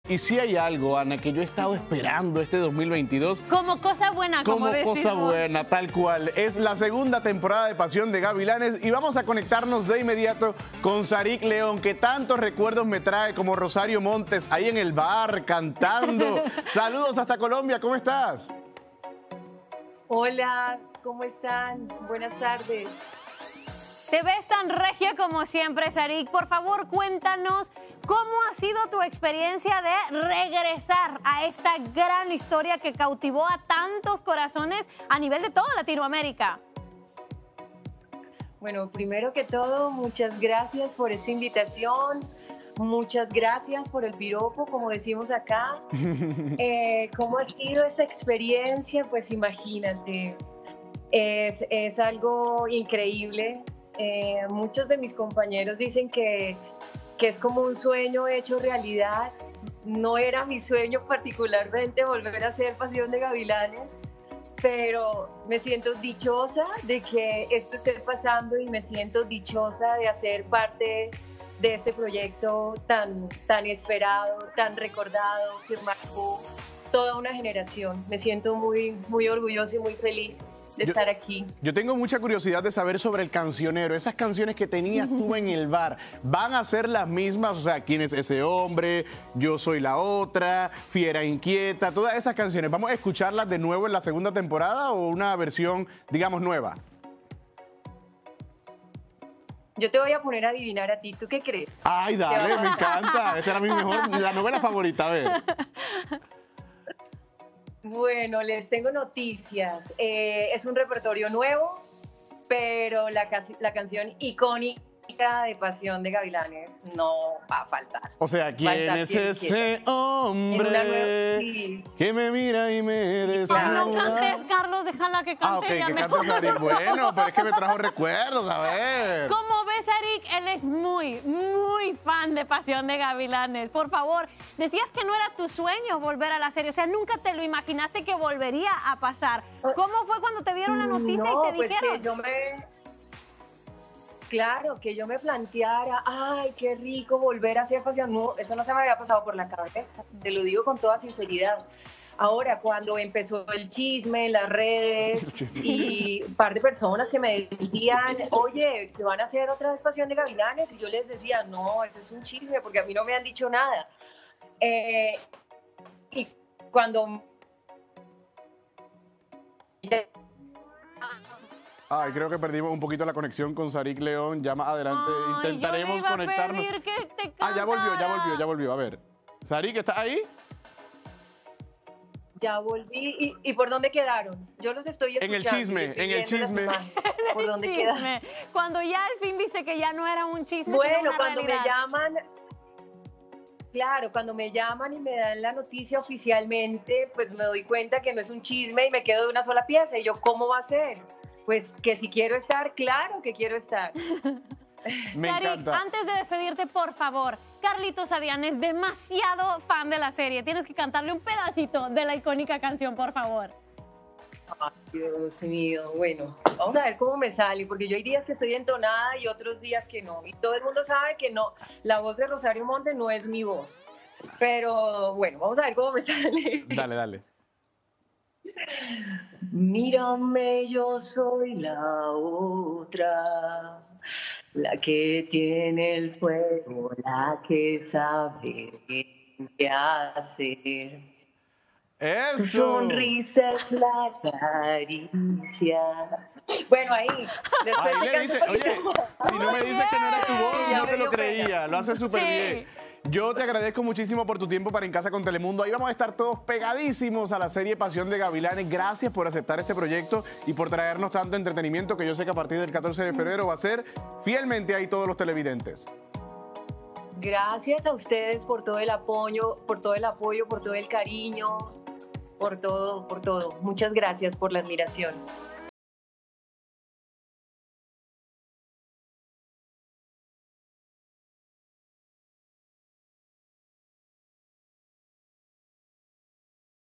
Y si hay algo, Ana, que yo he estado esperando este 2022. Como cosa buena, como decimos. Cosa buena, tal cual. Es la segunda temporada de Pasión de Gavilanes y vamos a conectarnos de inmediato con Sarik León, que tantos recuerdos me trae, como Rosario Montes, ahí en el bar, cantando. Saludos hasta Colombia, ¿cómo estás? Hola, ¿cómo están? Buenas tardes. Te ves tan regia como siempre, Sarik. Por favor, cuéntanos cómo ha sido tu experiencia de regresar a esta gran historia que cautivó a tantos corazones a nivel de toda Latinoamérica. Bueno, primero que todo, muchas gracias por esta invitación. Muchas gracias por el piropo, como decimos acá. ¿Cómo ha sido esta experiencia? Pues imagínate, es algo increíble. Muchos de mis compañeros dicen que es como un sueño hecho realidad. No era mi sueño particularmente volver a ser Pasión de Gavilanes, pero me siento dichosa de que esto esté pasando y me siento dichosa de hacer parte de este proyecto tan esperado, tan recordado, que marcó toda una generación. Me siento muy, muy orgullosa y muy feliz de estar aquí. Yo tengo mucha curiosidad de saber sobre El Cancionero. Esas canciones que tenías tú en el bar, ¿van a ser las mismas? O sea, ¿quién es ese hombre? Yo soy la otra, Fiera Inquieta, todas esas canciones. ¿Vamos a escucharlas de nuevo en la segunda temporada o una versión, digamos, nueva? Yo te voy a poner a adivinar a ti. ¿Tú qué crees? Ay, dale, me encanta. Esta era la novela favorita, a ver. Bueno, les tengo noticias. Es un repertorio nuevo, pero la canción icónica de Pasión de Gavilanes no va a faltar. O sea, ¿quién es ese hombre que me mira y me desnuda? No cantes, Carlos, déjala que cante ella mejor. Cante Sarik. Bueno, pero es que me trajo recuerdos, a ver. Como ves, Sarik, él es muy, muy fan de Pasión de Gavilanes. Por favor, decías que no era tu sueño volver a la serie, o sea, nunca te lo imaginaste que volvería a pasar. ¿Cómo fue cuando te dieron la noticia y te dijeron? Claro, que yo me planteara, ay, qué rico volver a hacer Pasión. No, eso no se me había pasado por la cabeza, te lo digo con toda sinceridad. Ahora, cuando empezó el chisme en las redes y un par de personas que me decían, oye, ¿te van a hacer otra vez Pasión de Gavilanes? Y yo les decía, no, eso es un chisme porque a mí no me han dicho nada. Y cuando... Ay, creo que perdimos un poquito la conexión con Sarik León. Ya más adelante intentaremos conectarnos. Ya volvió. A ver. Sarik, ¿estás ahí? Ya volví. ¿Y por dónde quedaron? Yo los estoy escuchando. En el chisme. ¿Por dónde quedaron? Cuando ya al fin viste que ya no era un chisme, bueno, sino una cuando realidad. me llaman... Claro, cuando me llaman y me dan la noticia oficialmente, pues me doy cuenta que no es un chisme y me quedo de una sola pieza. Y yo, ¿cómo va a ser? Pues que si quiero estar, claro que quiero estar. Sarik, antes de despedirte, por favor, Carlitos Adrián es demasiado fan de la serie. Tienes que cantarle un pedacito de la icónica canción, por favor. Ay, Dios mío. Bueno, vamos a ver cómo me sale, porque yo hay días que estoy entonada y otros días que no. Y todo el mundo sabe que no, la voz de Rosario Montes no es mi voz. Pero bueno, vamos a ver cómo me sale. Dale. Mírame, yo soy la otra, la que tiene el fuego, la que sabe qué hacer. ¡Eso! Tu sonrisa es la caricia. Bueno, ahí. Ahí le diste, oye, si no me dices que no era tu voz, no te lo creía. Lo haces súper bien. Yo te agradezco muchísimo por tu tiempo para En Casa con Telemundo. Ahí vamos a estar todos pegadísimos a la serie Pasión de Gavilanes. Gracias por aceptar este proyecto y por traernos tanto entretenimiento que yo sé que a partir del 14 de febrero va a ser fielmente ahí todos los televidentes. Gracias a ustedes por todo el apoyo, por todo el cariño, por todo. Muchas gracias por la admiración.